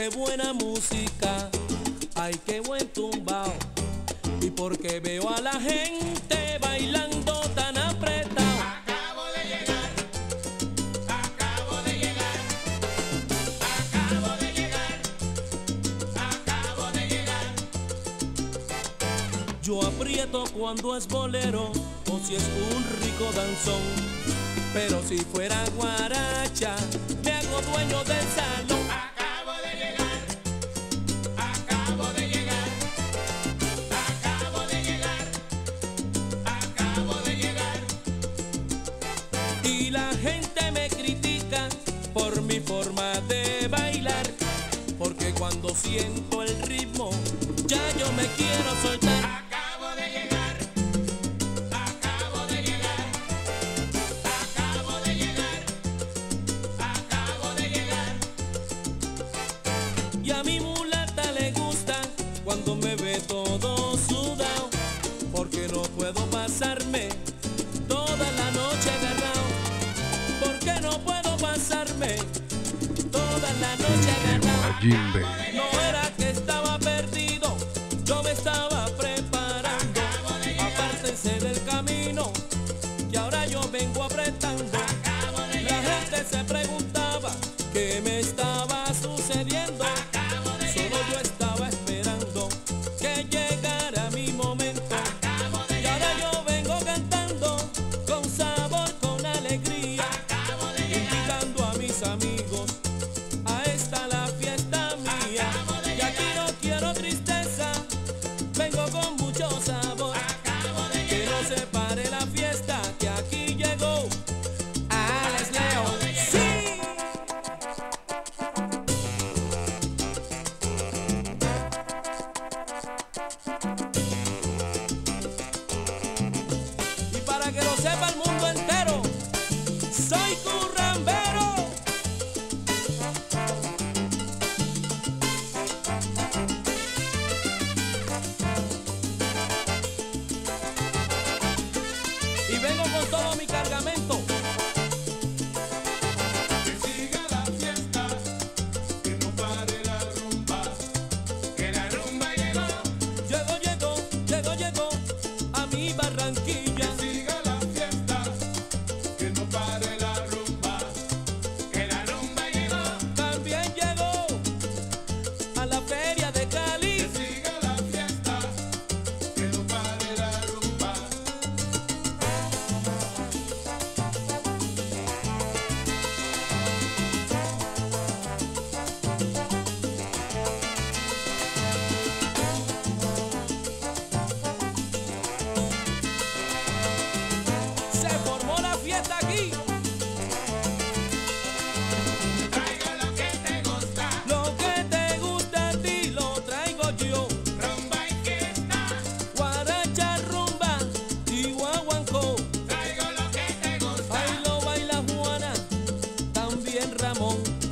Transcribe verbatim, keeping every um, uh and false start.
qué buena música, ay, qué buen tumbao. Y porque veo a la gente bailando tan apretado. Acabo de llegar, acabo de llegar, acabo de llegar, acabo de llegar. Yo aprieto cuando es bolero o si es un rico danzón, pero si fuera guaracha me hago dueño del salón. Acabo de llegar, acabo de llegar, acabo de llegar, acabo de llegar. Y la gente me critica por mi forma de bailar, porque cuando siento el ritmo ya yo me quiero soltar. Acabo de llegar, acabo de llegar, acabo de llegar, acabo de llegar. Y a mi mulata le gusta cuando me ve todo sudado, porque no puedo pasarme toda la noche agarrado, porque no puedo pasarme toda la noche agarrado. Jimbe. No era que estaba perdido, yo me estaba preparando. Apártense del camino, que ahora yo vengo apretando. La gente se preguntaba qué me estaba sucediendo. Solo yo estaba esperando que llegara mi momento. Y ahora yo vengo cantando con sabor, con alegría, invitando a mis amigos a esta la fiesta mía. Y aquí no quiero tristeza, vengo con mucho sabor. Que no se pare la fiesta, que aquí llegó Alex León. ¡Sí! Y para que lo sepa el mundo entero, soy currambero. Y vengo con todo mi cargamento. Que siga la fiesta, que no pare la rumba, que la rumba llegó. Llego, llego, llego, llego a mi Barranquilla. Que siga la fiesta, que no pare la rumba, que la rumba llegó. También llego a la feria de Cali. Que siga la fiesta, que no pare la rumba. Se formó la fiesta aquí. Traigo lo que te gusta, Lo que te gusta a ti lo traigo yo. rumba y fiesta. Guaracha, rumba y guaguancó. Traigo lo que te gusta, Ahí lo baila Juana, también Ramón.